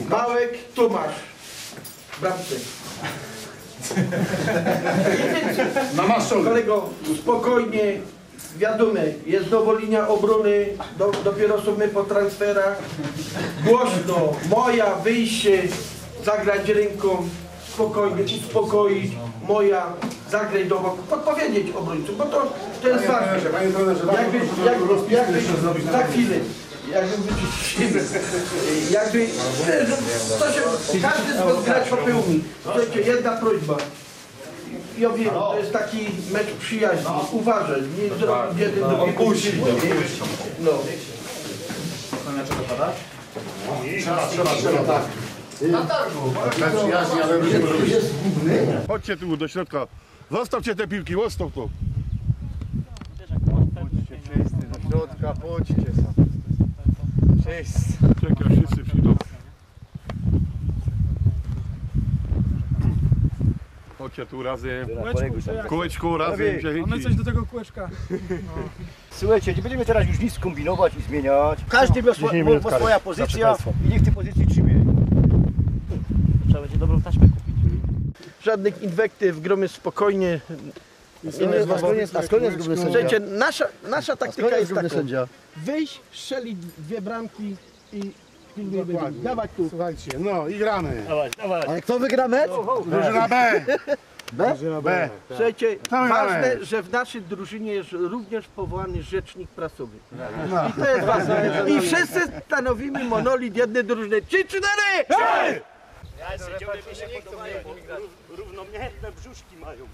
Małek Tomasz. Bramce. Kolego, spokojnie, wiadomo, jest nowa linia obrony, dopiero są my po transferach. Głośno, moja wyjście, zagrać ręką, spokojnie, uspokoić, moja, zagrać do boku, podpowiedzieć obrońców, bo to jest ważne. Jakby za chwilę. Każdy z was grać po pełni. Słuchajcie, jedna prośba. Ja wiem, to jest taki mecz przyjaźni. Uważaj, nie zrobić jeden do opuści. No. Trzeba, tak. Na targu. Przyjaźni, ale chodźcie tu do środka. Zostawcie te piłki, zostaw to. Chodźcie wszyscy do środka, chodźcie sam. Wszyscy. Czekaj, wszyscy przyjdą. Chodźcie tu razem. Kółeczku razem. Mamy coś do tego kółeczka. Słuchajcie, nie będziemy teraz już nic kombinować i zmieniać. Każdy ma swoja pozycja i niech w tej pozycji trzymie. Trzeba będzie dobrą taśmę kupić. Żadnych inwektyw, gromy spokojnie. Słuchajcie, nasza taktyka jest taka. Wyjść, strzelić dwie bramki i dawać tu. Słuchajcie, no i gramy. Dawaj. Ale kto wygra mecz? Drużyna B. B? Słuchajcie, ważne, że w naszej drużynie jest również powołany rzecznik prasowy. I to jest ważne. I wszyscy stanowimy monolit jednej drużyny. 3-4! Równomierne brzuszki mają.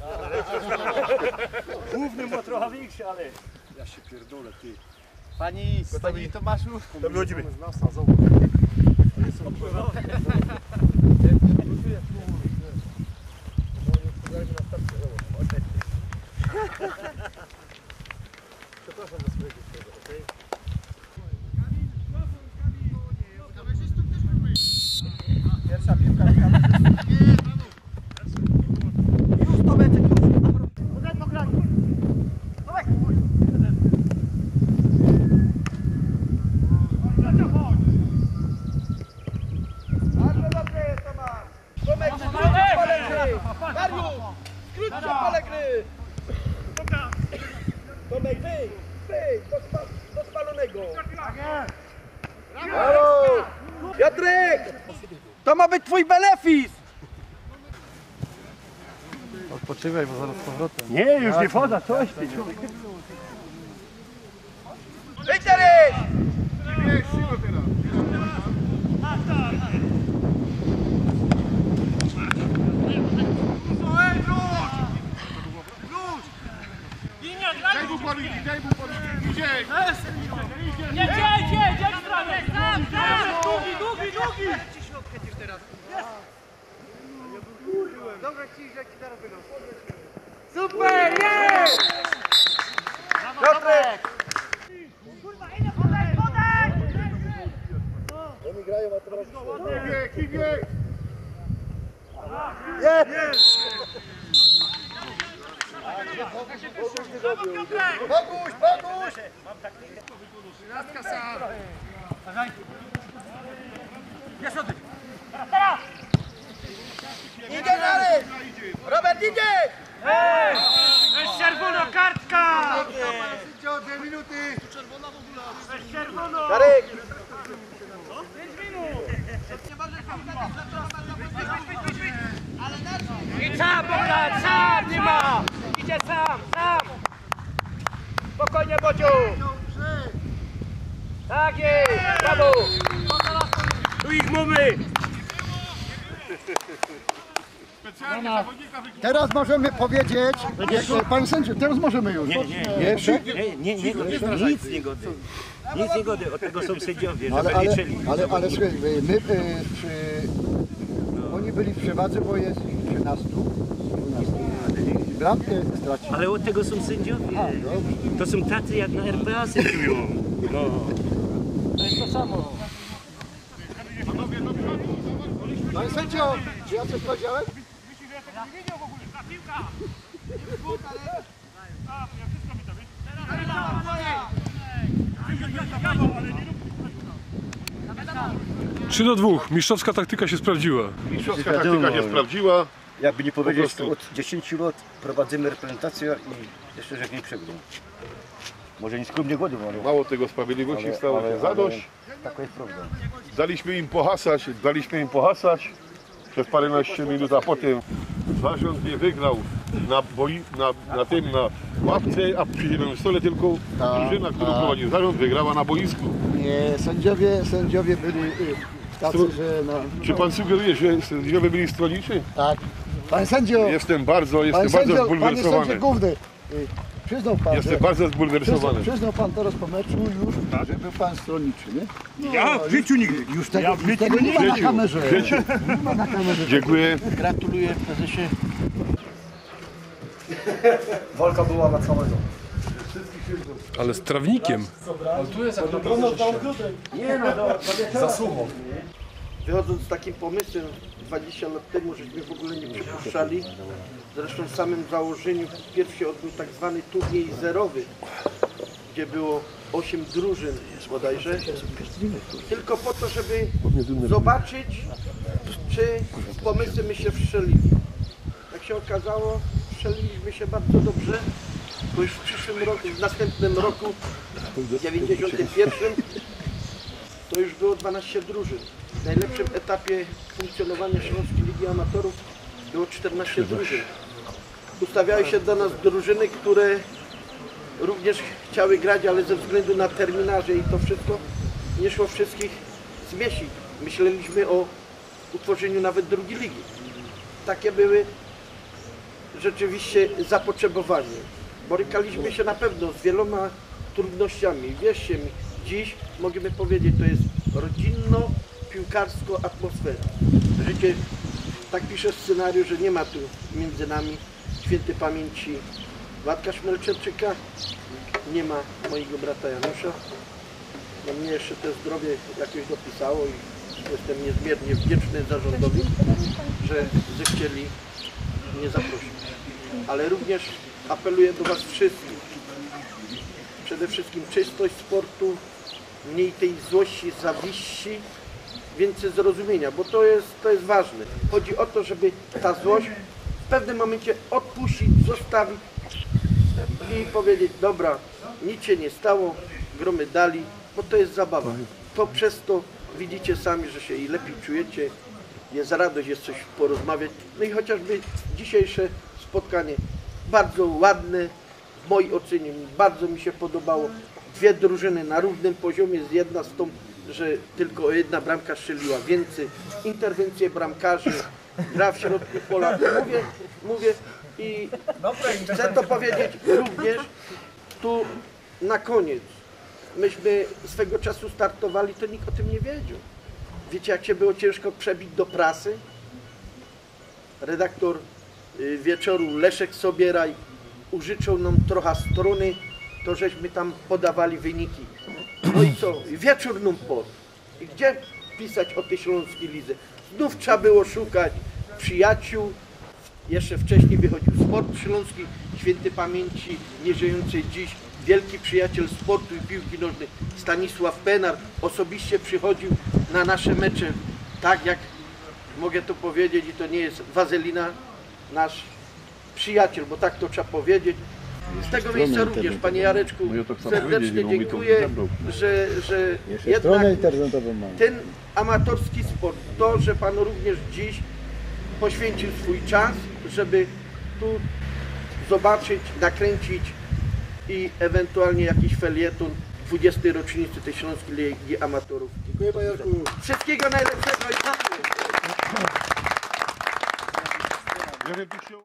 Główny ma trochę większy, ale... Ja się pierdolę, ty. Pani Tomaszu. To wychodzimy. Pierwsza piłka. Już to będzie. Bardzo dobrze jest, Tomasz. Tomek, skróćcie pole gry. Dariusz, skróćcie pole gry. Tomek, wyjdź do spalonego. Brawo! Piotrek! To ma być twój benefis! Odpoczywaj, bo zaraz z powrotem. Nie, już nie wchodzę, coś ty. Wyjdź dalej! Daj mu polityk, idzie! Jedź, długi! Dobra, jak ci zaraz będą. Super, jest! Piotrek! Oni grają, a teraz... Kibieg! Jest! Boguś! Idzie dalej! Robert, idzie! Jest czerwona kartka! 2 minuty! Jest czerwono! Darek! 5 minut! I sam, Bogdan, sam nie ma! Idzie sam! Spokojnie, Bociu! Tak jest! Brawo! Tu ich mamy! Teraz możemy powiedzieć, panie sędziu, teraz możemy już. Nie, nic nie gody. Nic nie gody, od tego są sędziowie, żeby Ale liczyli. słuchaj, my oni byli w przewadze, bo jest 13. Bramkę stracili. Ale od tego są sędziowie. To są tacy jak na RPA sędziują. No. To jest to samo. Panie sędzio, czy ja coś powiedziałem? 3-2. Mistrzowska taktyka się sprawdziła. Mistrzowska taktyka się sprawdziła. Jakby nie powiedzieć, prostu. to od 10 lat prowadzimy reprezentację i jeszcze że nie przegrał. Może nie skromnie godu, ale... Mało tego, sprawiedliwości stało się zadość. Taka jest prawda. Daliśmy im pohasać przez paręnaście minut, a potem zarząd nie wygrał na ławce, a przy zielonym stole tylko drużyna, którą prowadził zarząd, wygrała na boisku. Nie, sędziowie byli tacy, że no... Czy pan sugeruje, że sędziowie byli stronniczy? Tak. Pan sędzio, Jestem bardzo panie zbulwersowany. sędzio główny, przyznał pan, Jestem bardzo zbulwersowany. przyznał pan teraz po meczu już, że był pan stronniczy, nie? No, Ja w życiu nigdy. już tego nie ma na kamerze. Nie ma na kamerze. Dziękuję. Gratuluję prezesie. Walka była na całego. Ale z trawnikiem. Wychodząc z takim pomysłem 20 lat temu, żeśmy w ogóle nie przypuszczali. Zresztą w samym założeniu pierwszy odbył tak zwany turniej zerowy, gdzie było 8 drużyn bodajże. Tylko po to, żeby zobaczyć, czy z pomysłem my się wstrzelili. Jak się okazało, strzeliliśmy się bardzo dobrze, bo już w przyszłym roku, w następnym roku, w 91, to już było 12 drużyn. W najlepszym etapie funkcjonowania Śląskiej Ligi Amatorów było 14 drużyn. Ustawiały się do nas drużyny, które również chciały grać, ale ze względu na terminarze i to wszystko nie szło wszystkich zmieścić. Myśleliśmy o utworzeniu nawet drugiej ligi. Takie były rzeczywiście zapotrzebowanie. Borykaliśmy się na pewno z wieloma trudnościami. Wierzcie mi, dziś możemy powiedzieć, to jest rodzinno-piłkarsko atmosfera. Życie, tak pisze scenariusz, że nie ma tu między nami świętej pamięci Władka Szmelczewczyka, nie ma mojego brata Janusza. No mnie jeszcze to zdrowie jakoś dopisało i jestem niezmiernie wdzięczny zarządowi, że zechcieli mnie zaprosić. Ale również apeluję do Was wszystkich. Przede wszystkim czystość sportu, mniej tej złości, zawiści, więcej zrozumienia, bo to jest ważne. Chodzi o to, żeby ta złość w pewnym momencie odpuścić, zostawić i powiedzieć, dobra, nic się nie stało, gromy dali, bo to jest zabawa. To przez to widzicie sami, że się i lepiej czujecie, jest radość, jest coś porozmawiać. No i chociażby dzisiejsze spotkanie, bardzo ładne, w mojej ocenie, bardzo mi się podobało. Dwie drużyny na równym poziomie, jedna z tą, że tylko jedna bramka strzeliła więcej, interwencje bramkarzy, gra w środku pola. Mówię i chcę to powiedzieć również tu na koniec. Myśmy swego czasu startowali, to nikt o tym nie wiedział. Wiecie, jak się było ciężko przebić do prasy? Redaktor Wieczoru Leszek Sobieraj użyczył nam trochę strony, to żeśmy tam podawali wyniki. No i co? Wieczór nam pod. I gdzie pisać o tej Śląskiej Lidze? Znów trzeba było szukać przyjaciół. Jeszcze wcześniej wychodził Sport Śląski, świętej pamięci, nieżyjący dziś, wielki przyjaciel sportu i piłki nożnej, Stanisław Penar, osobiście przychodził na nasze mecze, tak jak mogę to powiedzieć i to nie jest wazelina, nasz przyjaciel, bo tak to trzeba powiedzieć. Z tego miejsca również, panie Jareczku, serdecznie dziękuję, że jednak ten amatorski sport, to, że pan również dziś poświęcił swój czas, żeby tu zobaczyć, nakręcić i ewentualnie jakiś felieton 20. rocznicy tej Śląskiej Ligi Amatorów. Dziękuję panie Jarku. Wszystkiego najlepszego i